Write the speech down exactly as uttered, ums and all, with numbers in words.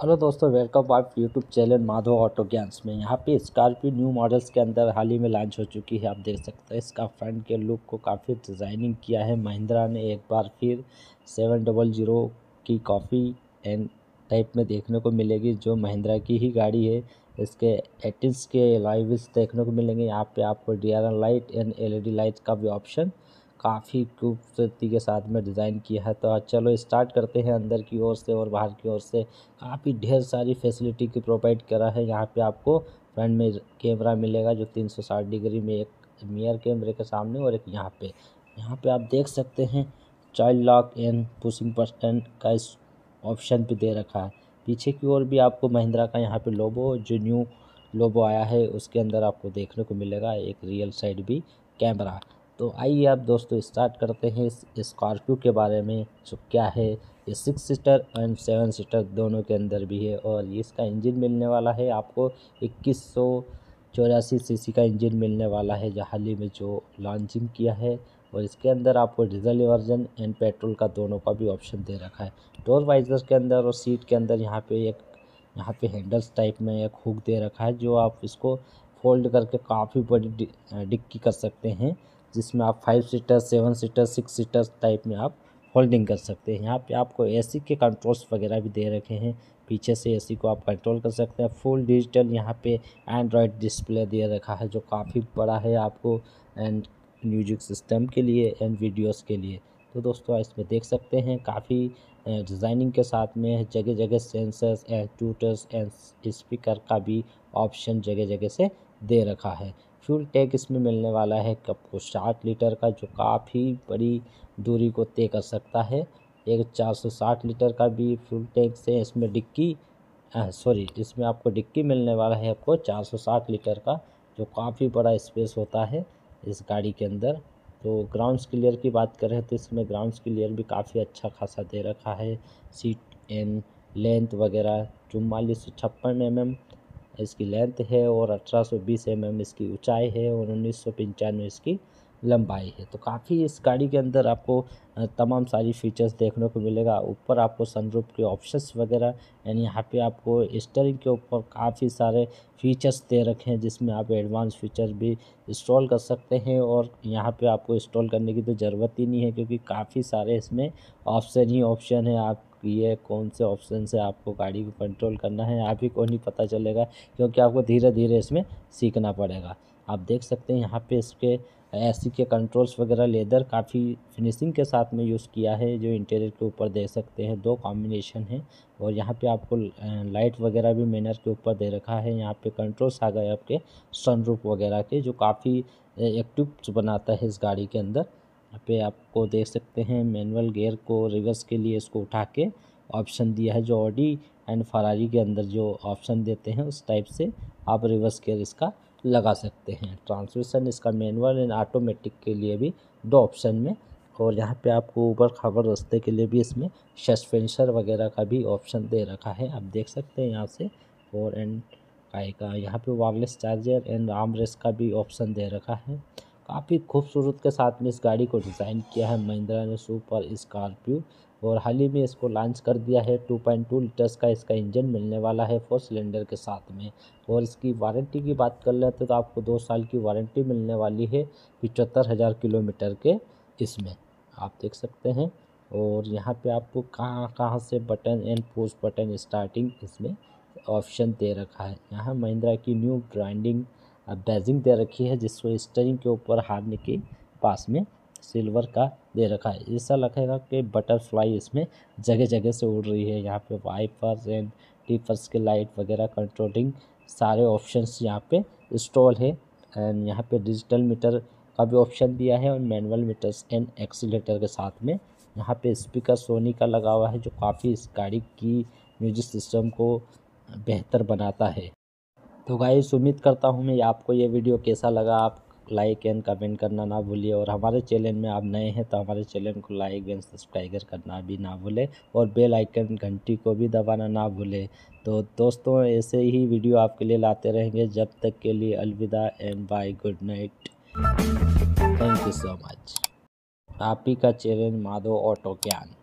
Hello दोस्तों, welcome आप YouTube channel Madhav auto ज्ञान्स में। यहाँ पे स्कॉर्पियो न्यू मॉडल्स के अंदर हाल ही में लॉन्च हो चुकी है। आप देख सकते हैं इसका फ्रंट के लुक को काफ़ी डिज़ाइनिंग किया है महिंद्रा ने। एक बार फिर सेवन डबल ज़ीरो की कॉफ़ी एंड टाइप में देखने को मिलेगी, जो महिंद्रा की ही गाड़ी है। इसके एटीज के लाइव्स देखने को मिलेंगे। यहाँ पे आपको D R L light and L E D light का भी ऑप्शन काफ़ी खूबसूरती के साथ में डिज़ाइन किया है। तो चलो स्टार्ट करते हैं अंदर की ओर से और बाहर की ओर से। काफ़ी ढेर सारी फैसिलिटी की प्रोवाइड करा है। यहाँ पे आपको फ्रंट में कैमरा मिलेगा जो तीन सौ साठ डिग्री में, एक मिरर कैमरे के सामने और एक यहाँ पे यहाँ पे आप देख सकते हैं child lock and pushing button का इस ऑप्शन भी दे रखा है। पीछे की ओर भी आपको महिंद्रा का यहाँ पे लोगो, जो न्यू लोगो आया है उसके अंदर आपको देखने को मिलेगा। एक रियल साइड भी कैमरा। तो आइए आप दोस्तों स्टार्ट करते हैं इस स्कॉर्पियो के बारे में। जो क्या है, ये six seater and seven seater दोनों के अंदर भी है। और इसका इंजन मिलने वाला है आपको इक्कीस सौ चौरासी सीसी का इंजन मिलने वाला है, जो हाल ही में जो लॉन्चिंग किया है। और इसके अंदर आपको डीजल वर्जन एंड पेट्रोल का दोनों का भी ऑप्शन दे रखा है। डोर वाइजर के अंदर और सीट के अंदर यहाँ पे एक यहाँ पे हैंडल्स टाइप में एक हुक दे रखा है, जो आप इसको फोल्ड करके काफ़ी बड़ी डिक्की कर सकते हैं, जिसमें आप five seater, seven seater, six seater type में आप होल्डिंग कर सकते हैं। यहाँ पे आपको एसी के कंट्रोल्स वगैरह भी दे रखे हैं। पीछे से एसी को आप कंट्रोल कर सकते हैं। फुल डिजिटल यहाँ पे एंड्रॉयड डिस्प्ले दे रखा है, जो काफ़ी बड़ा है आपको एंड म्यूजिक सिस्टम के लिए एंड वीडियोस के लिए। तो दोस्तों इसमें देख सकते हैं काफ़ी डिज़ाइनिंग के साथ में जगह जगह sensors and tutors and speaker का भी ऑप्शन जगह जगह से दे रखा है। फ्यूल टैंक इसमें मिलने वाला है आपको साठ लीटर का, जो काफ़ी बड़ी दूरी को तय कर सकता है। एक चार सौ साठ लीटर का भी फ्यूल टैंक से इसमें डिक्की सॉरी इसमें आपको डिक्की मिलने वाला है आपको चार सौ साठ लीटर का, जो काफ़ी बड़ा स्पेस होता है इस गाड़ी के अंदर। तो ग्राउंड्स क्लियर की बात करें तो इसमें ग्राउंड्स क्लियर भी काफ़ी अच्छा खासा दे रखा है। सीट एंड लेंथ वगैरह चुम्बालीस सौ छप्पन एम एम इसकी लेंथ है और अठारह सौ बीस एम एम इसकी ऊंचाई है और उन्नीस सौ पंचानवे इसकी लंबाई है। तो काफ़ी इस गाड़ी के अंदर आपको तमाम सारी फीचर्स देखने को मिलेगा। ऊपर आपको सनरूफ के ऑप्शंस वगैरह एंड यहाँ पे आपको स्टीयरिंग के ऊपर काफ़ी सारे फीचर्स दे रखे हैं, जिसमें आप एडवांस फीचर भी इंस्टॉल कर सकते हैं। और यहाँ पे आपको इंस्टॉल करने की तो ज़रूरत ही नहीं है, क्योंकि काफ़ी सारे इसमें ऑप्शन ही ऑप्शन है। आप ये कौन से ऑप्शन से आपको गाड़ी को कंट्रोल करना है आप ही को नहीं पता चलेगा, क्योंकि आपको धीरे धीरे इसमें सीखना पड़ेगा। आप देख सकते हैं यहाँ पे इसके एसी के कंट्रोल्स वगैरह लेदर काफ़ी फिनिशिंग के साथ में यूज़ किया है, जो इंटीरियर के ऊपर देख सकते हैं दो कॉम्बिनेशन है। और यहाँ पे आपको लाइट वगैरह भी मैनर के ऊपर दे रखा है। यहाँ पे कंट्रोल्स आ गए आपके सनरूफ वगैरह के, जो काफ़ी एक्टिव बनाता है इस गाड़ी के अंदर। यहाँ पे आपको देख सकते हैं मैनुअल गियर को रिवर्स के लिए इसको उठा के ऑप्शन दिया है, जो ऑडी एंड फरारी के अंदर जो ऑप्शन देते हैं उस टाइप से आप रिवर्स गियर इसका लगा सकते हैं। ट्रांसमिशन इसका मैनुअल एंड ऑटोमेटिक के लिए भी दो ऑप्शन में। और यहाँ पे आपको ऊपर खबर रास्ते के लिए भी इसमें सस्पेंसर वगैरह का भी ऑप्शन दे रखा है, आप देख सकते हैं यहाँ से। और एंड का यहाँ पे wireless charger and arm rest का भी ऑप्शन दे रखा है। काफ़ी खूबसूरत के साथ में इस गाड़ी को डिज़ाइन किया है महिंद्रा ने सुपर स्कॉर्पियो। और हाल ही में इसको लॉन्च कर दिया है। टू पॉइंट टू लीटर्स का इसका इंजन मिलने वाला है फोर सिलेंडर के साथ में। और इसकी वारंटी की बात कर लेते तो आपको दो साल की वारंटी मिलने वाली है पचहत्तर हज़ार किलोमीटर के इसमें, आप देख सकते हैं। और यहाँ पे आपको कहाँ कहाँ से button and push button starting इसमें ऑप्शन दे रखा है। यहाँ महिंद्रा की न्यू ब्रांडिंग बैजिंग दे रखी है, जिसको स्टीयरिंग के ऊपर हारने के पास में सिल्वर का दे रखा है। ऐसा लगेगा कि बटरफ्लाई इसमें जगह जगह से उड़ रही है। यहाँ पे वाइपर्स एंड टीपर्स के लाइट वगैरह कंट्रोलिंग सारे ऑप्शंस यहाँ पे इंस्टॉल है। एंड यहाँ पे डिजिटल मीटर का भी ऑप्शन दिया है और मैनुअल मीटर्स एंड एक्सीलेटर के साथ में। यहाँ पे स्पीकर सोनी का लगा हुआ है, जो काफ़ी इस गाड़ी की म्यूजिक सिस्टम को बेहतर बनाता है। तो गाइस उम्मीद करता हूँ मैं आपको ये वीडियो कैसा लगा। आप लाइक एंड कमेंट करना ना भूलिए। और हमारे चैनल में आप नए हैं तो हमारे चैनल को लाइक एंड सब्सक्राइब करना भी ना भूलें और बेल आइकन घंटी को भी दबाना ना भूलें। तो दोस्तों ऐसे ही वीडियो आपके लिए लाते रहेंगे। जब तक के लिए अलविदा and bye, good night, thank you so much. आप ही का चैनल माधव ऑटो ज्ञान।